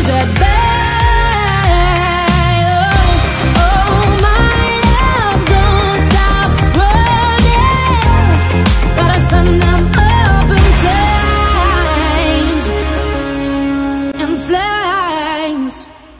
said bye. Oh, oh, my love, don't stop running. Gotta send them up in flames, in flames.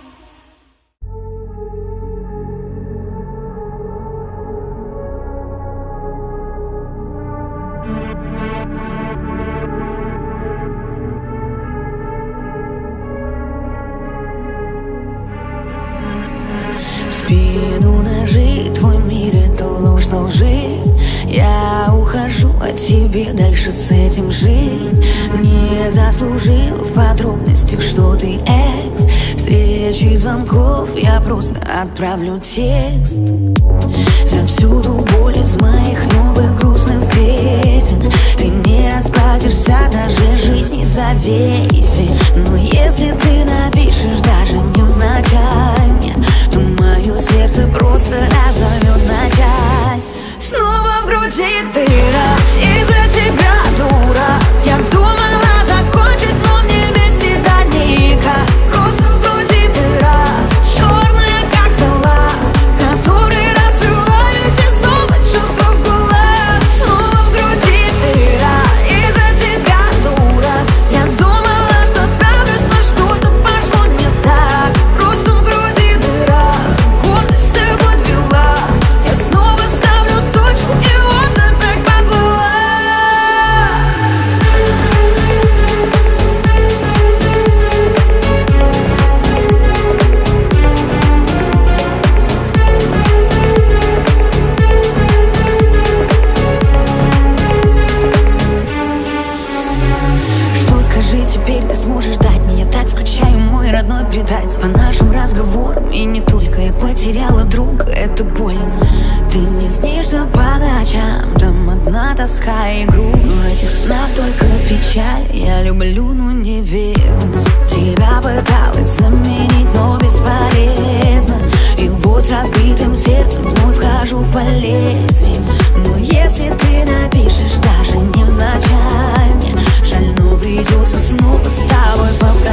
В спину ножи, твой мир это ложь на лжи. Я ухожу от тебя, дальше с этим жить. Не заслужил в подробностях, что ты экс. Встречи звонков, я просто отправлю текст. Завсюду боль из моих новых грустных песен. Ты не расплатишься даже жизни за 10. Но если ты напишешь даже невзначай мне, то мое сердце просто разорвет на часть. Снова в груди дыра, из-за тебя, дура. Я думала закончить, но мне без тебя никак. Просто в груди дыра, черная как зола, которой рассрываюсь и снова чувства в кулак. Снова в груди дыра, из-за тебя, дура. Я думала, что справлюсь, но что-то пошло не так. Просто в груди дыра, гордость ты подвела. Я снова ставлю точку, и вот опять поплыла. Что скажи теперь ты сможешь дать мне? Я так скучаю, мой родной предатель. По нашим разговорам и не только. Я потеряла друга, это больно. Ты не снишься по ночам, там одна тоска и грусть. В этих снах только печаль. Я люблю, но не вернусь. Тебя пыталась заменить, но бесполезно. И вот с разбитым сердцем вновь вхожу по лезвию. Но если ты напишешь даже невзначай мне, жаль, но придется снова с тобой поплыть.